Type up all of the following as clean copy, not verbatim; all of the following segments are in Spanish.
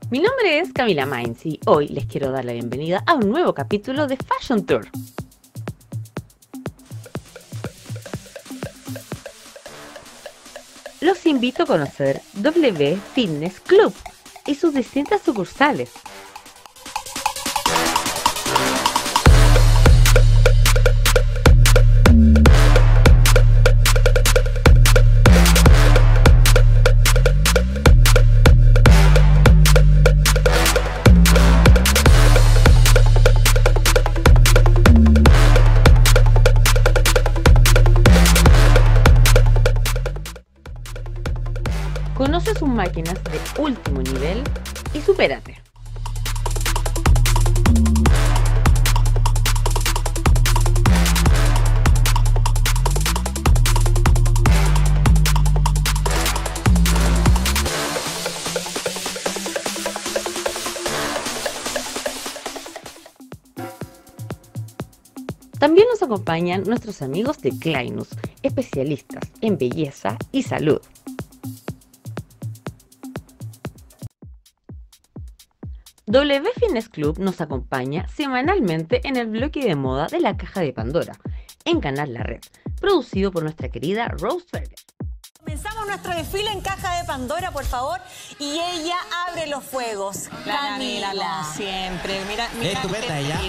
Mi nombre es Camila Mainz y hoy les quiero dar la bienvenida a un nuevo capítulo de Fashion Tour. Los invito a conocer W Fitness Club y sus distintas sucursales. Conoce sus máquinas de último nivel y supérate. También nos acompañan nuestros amigos de Kleinus, especialistas en belleza y salud. W Fitness Club nos acompaña semanalmente en el bloque de moda de la Caja de Pandora, en Canal La Red, producido por nuestra querida Rose Berger. Comenzamos nuestro desfile en Caja de Pandora, por favor, y ella abre los fuegos. Camila, como siempre. Mira Estupenda ella.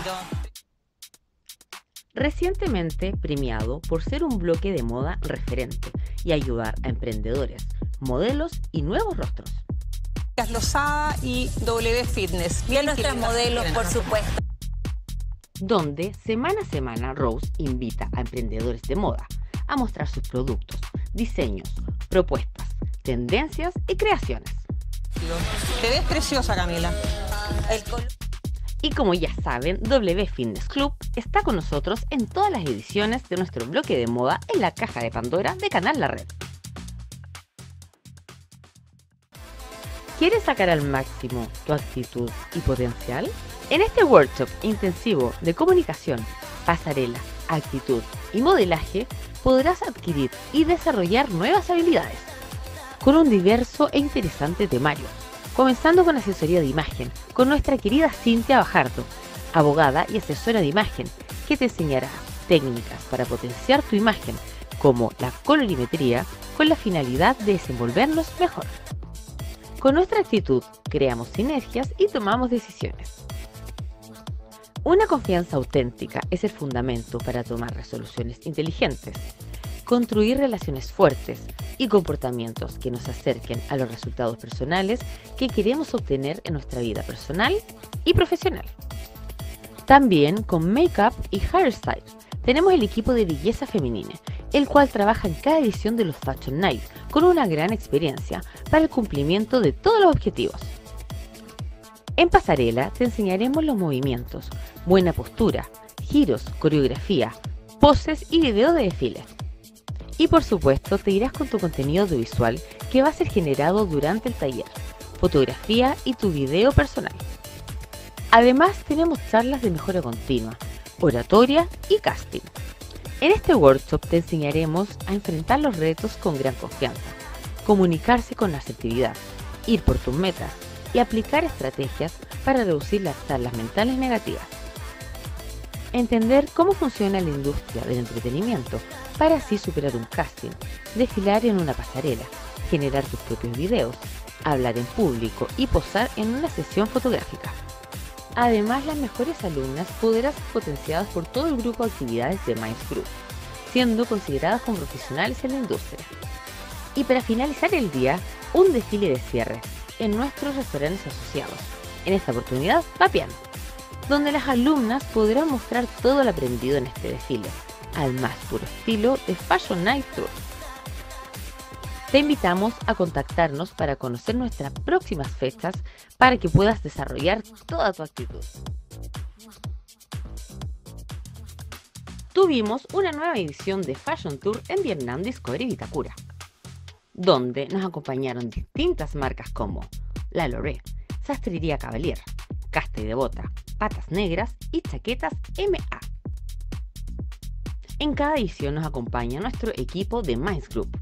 Recientemente premiado por ser un bloque de moda referente y ayudar a emprendedores, modelos y nuevos rostros. Lozada y W Fitness. Y a nuestras modelos, por supuesto. Donde semana a semana Rose invita a emprendedores de moda a mostrar sus productos, diseños, propuestas, tendencias y creaciones. Te ves preciosa, Camila. Y como ya saben, W Fitness Club está con nosotros en todas las ediciones de nuestro bloque de moda en la Caja de Pandora de Canal La Red. ¿Quieres sacar al máximo tu actitud y potencial? En este workshop intensivo de comunicación, pasarela, actitud y modelaje podrás adquirir y desarrollar nuevas habilidades con un diverso e interesante temario, comenzando con asesoría de imagen con nuestra querida Cintia Bajardo, abogada y asesora de imagen, que te enseñará técnicas para potenciar tu imagen como la colorimetría con la finalidad de desenvolvernos mejor. Con nuestra actitud, creamos sinergias y tomamos decisiones. Una confianza auténtica es el fundamento para tomar resoluciones inteligentes, construir relaciones fuertes y comportamientos que nos acerquen a los resultados personales que queremos obtener en nuestra vida personal y profesional. También con Makeup y Hairstyle tenemos el equipo de belleza femenina, el cual trabaja en cada edición de los Fashion Night con una gran experiencia para el cumplimiento de todos los objetivos. En pasarela te enseñaremos los movimientos, buena postura, giros, coreografía, poses y videos de desfile. Y por supuesto te irás con tu contenido audiovisual que va a ser generado durante el taller, fotografía y tu video personal. Además tenemos charlas de mejora continua, oratoria y casting. En este workshop te enseñaremos a enfrentar los retos con gran confianza, comunicarse con asertividad, ir por tus metas y aplicar estrategias para reducir las charlas mentales negativas. Entender cómo funciona la industria del entretenimiento para así superar un casting, desfilar en una pasarela, generar tus propios videos, hablar en público y posar en una sesión fotográfica. Además, las mejores alumnas podrán ser potenciadas por todo el grupo de actividades de Mainz Group, siendo consideradas como profesionales en la industria. Y para finalizar el día, un desfile de cierre en nuestros restaurantes asociados, en esta oportunidad Papián, donde las alumnas podrán mostrar todo lo aprendido en este desfile, al más puro estilo de Fashion Night Tour. Te invitamos a contactarnos para conocer nuestras próximas fechas para que puedas desarrollar toda tu actitud. Tuvimos una nueva edición de Fashion Tour en Vietnam Discovery Vitacura, donde nos acompañaron distintas marcas como La Loré, Sastrería Cavalier, Casta y Devota, Patas Negras y Chaquetas MA. En cada edición nos acompaña nuestro equipo de Mainz Group.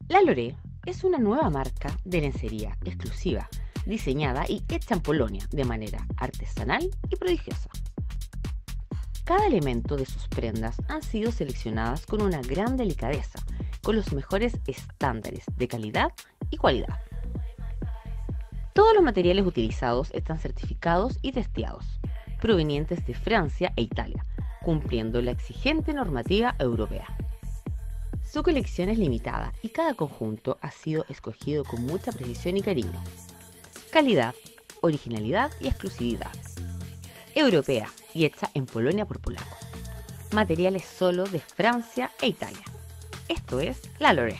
Laloré es una nueva marca de lencería exclusiva, diseñada y hecha en Polonia de manera artesanal y prodigiosa. Cada elemento de sus prendas han sido seleccionadas con una gran delicadeza, con los mejores estándares de calidad y cualidad. Todos los materiales utilizados están certificados y testeados, provenientes de Francia e Italia, cumpliendo la exigente normativa europea. Su colección es limitada y cada conjunto ha sido escogido con mucha precisión y cariño. Calidad, originalidad y exclusividad. Europea y hecha en Polonia por polacos. Materiales solo de Francia e Italia. Esto es Laloré.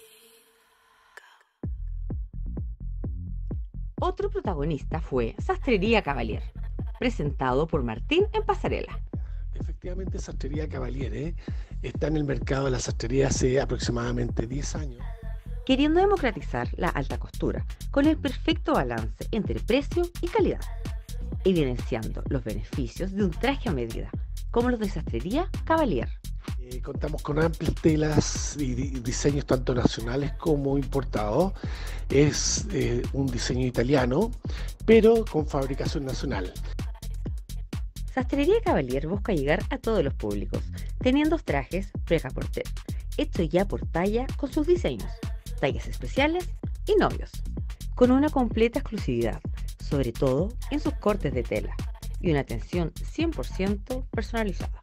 Otro protagonista fue Sastrería Cavalier, presentado por Martín en pasarela. Efectivamente, Sastrería Cavalier está en el mercado de la sastrería hace aproximadamente 10 años. Queriendo democratizar la alta costura con el perfecto balance entre precio y calidad, evidenciando los beneficios de un traje a medida, como los de Sastrería Cavalier. Contamos con amplias telas y diseños tanto nacionales como importados. Es un diseño italiano, pero con fabricación nacional. Sastrería Cavalier busca llegar a todos los públicos, teniendo trajes prêt-à-porter, hechos ya por talla con sus diseños, tallas especiales y novios, con una completa exclusividad, sobre todo en sus cortes de tela, y una atención 100% personalizada.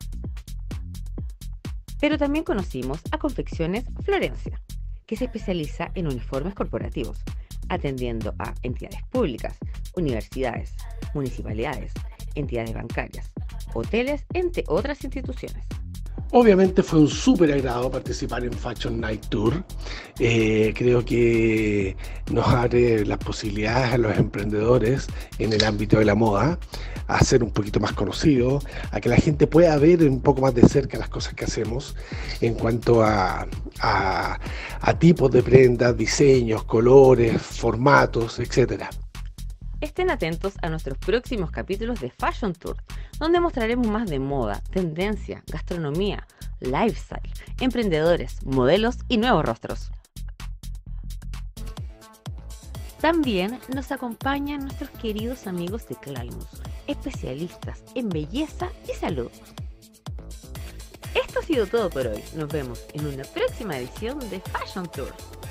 Pero también conocimos a Confecciones Florencia, que se especializa en uniformes corporativos, atendiendo a entidades públicas, universidades, municipalidades, entidades bancarias, hoteles, entre otras instituciones. Obviamente fue un súper agrado participar en Fashion Night Tour. Creo que nos abre las posibilidades a los emprendedores en el ámbito de la moda a ser un poquito más conocidos, a que la gente pueda ver un poco más de cerca las cosas que hacemos en cuanto a tipos de prendas, diseños, colores, formatos, etc. Estén atentos a nuestros próximos capítulos de Fashion Tour, donde mostraremos más de moda, tendencia, gastronomía, lifestyle, emprendedores, modelos y nuevos rostros. También nos acompañan nuestros queridos amigos de Climus, especialistas en belleza y salud. Esto ha sido todo por hoy. Nos vemos en una próxima edición de Fashion Tour.